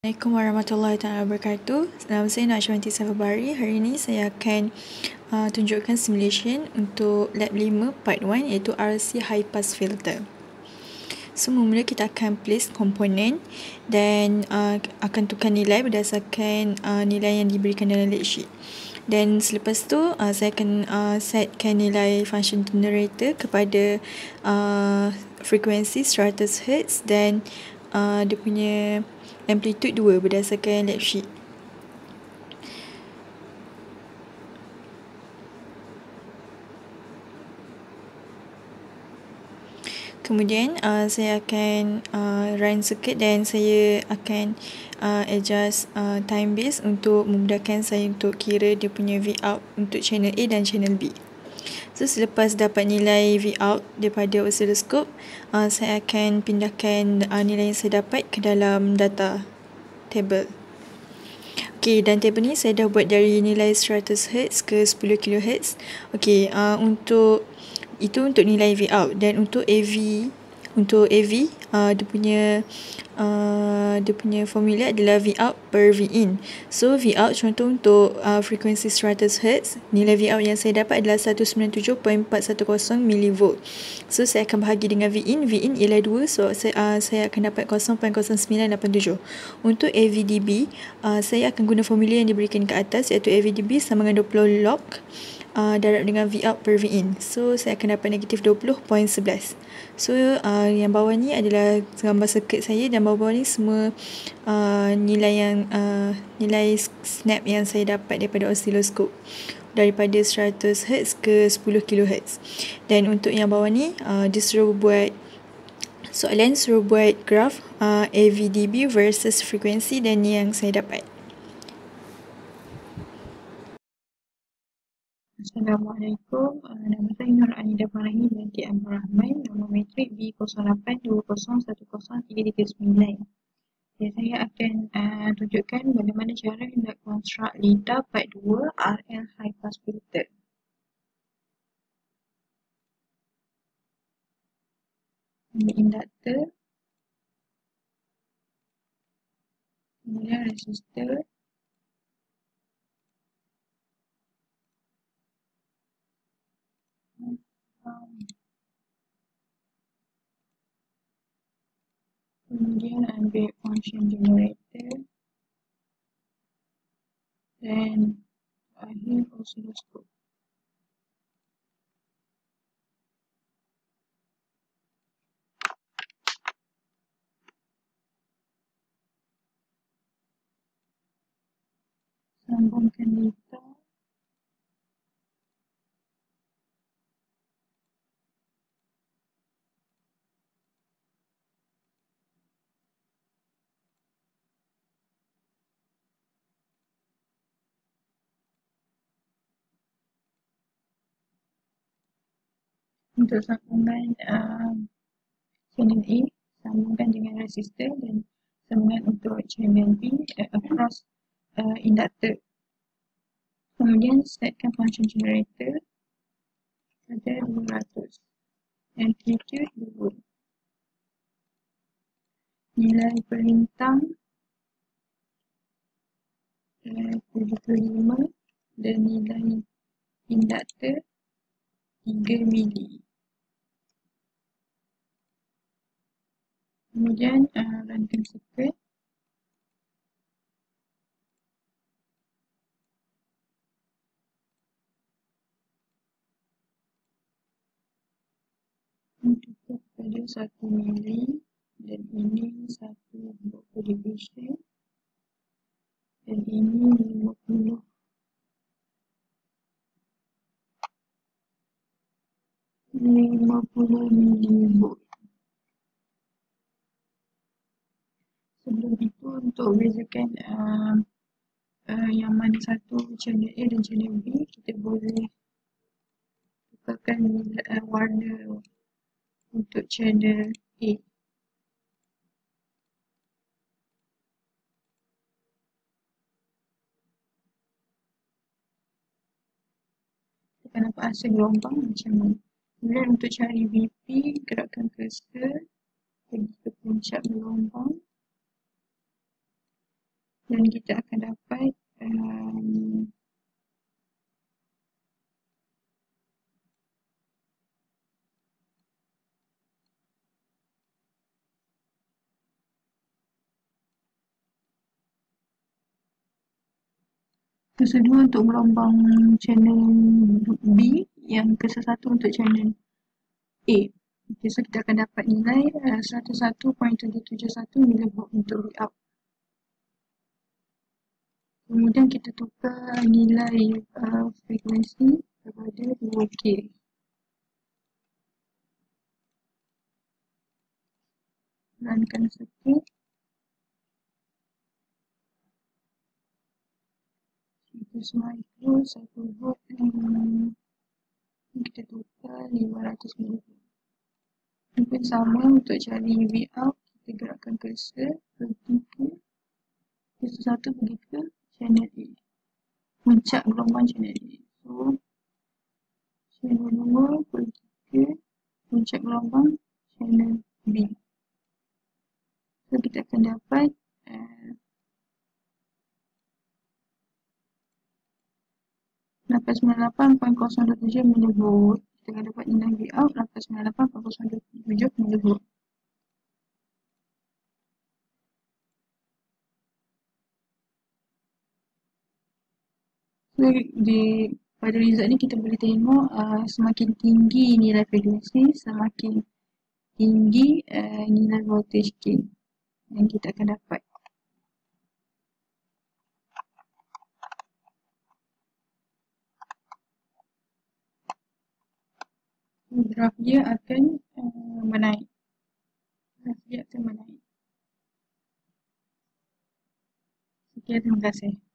Assalamualaikum warahmatullahi wabarakatuh. Nama saya Najwanti Safabari. Hari ini saya akan tunjukkan simulation untuk lab 5 part 1 iaitu RC high pass filter. So, mula kita akan place komponen dan akan tukar nilai berdasarkan nilai yang diberikan dalam lead sheet. Dan selepas tu saya akan setkan nilai function generator kepada frekuensi 100 Hz dan dia punya amplitude 2 berdasarkan lab sheet. Kemudian saya akan run circuit dan saya akan adjust time base untuk memudahkan saya untuk kira dia punya Vout untuk channel A dan channel B. So, selepas dapat nilai Vout daripada oscilloscope, saya akan pindahkan nilai yang saya dapat ke dalam data table. Okey, dan table ni saya dah buat dari nilai 100 Hz ke 10 kHz. Okey, untuk nilai Vout, dan untuk AV dia punya formula adalah Vout per Vin. So Vout contoh untuk frekuensi 100 Hz, nilai Vout yang saya dapat adalah 197.410 mV. So saya akan bahagi dengan Vin ialah 2, so saya akan dapat 0.0987. Untuk AVDB, saya akan guna formula yang diberikan ke atas, iaitu AVDB sama dengan 20 log darab dengan Vout per Vin. So saya akan dapat negatif 20.11. So yang bawah ni adalah gambar circuit saya, dan bawah ni semua nilai snap yang saya dapat daripada oscilloscope daripada 100 Hz ke 10 kHz. Dan untuk yang bawah ni dia suruh buat graf AVDB versus frekuensi, dan ni yang saya dapat. Assalamualaikum. Nama saya Nur Anida Farahi binti Abdul Rahman. Nombor matrik B0820103339. Saya akan tunjukkan bagaimana cara nak construct LIDAR part 2 RL high pass filter. Ini induktor, kemudian resistor, kemudian ambil function generator, dan akhir oscilloscope. Sambungkan LIDAR. Untuk sambungan channel A, sambungkan dengan resistor, dan sambungan untuk channel B across induktor. Kemudian setkan function generator pada 200. Amplitude 2. Nilai perintang 75, dan nilai induktor 3 mili. Kemudian runkan circuit. Cukup pada 1 mili, dan ini 1 division, dan ini 50 milivolt. Sebelum itu, untuk bezakan yang mana satu channel A dan channel B, kita boleh tukarkan warna untuk channel A. Kita nampak hasil gelombang macam ni. Kemudian untuk cari BP, gerakkan cursor pergi ke puncak gelombang. dan kita akan dapat tersedia untuk gelombang channel B, yang ke-1 untuk channel A. Okay, so kita akan dapat nilai 101.771 mV untuk Vout. Kemudian kita tukar nilai frekuensi kepada 2K. Runkan sikit. Itu semua itu 1 volt kita tukar 500 mV. Mungkin sama untuk cari Vout, kita gerakkan cursor pergi ke satu pergi ke channel A, puncak gelombang channel A. So channel 2 pergi ke puncak gelombang channel B. So kita akan dapat 898.027 mV. Kita akan dapat nilai Vout 898.027 mV. So pada result ni kita boleh tengok semakin tinggi nilai frekuensi, semakin tinggi nilai voltage gain yang kita akan dapat. Graf dia akan menaik. Sekian, terima kasih.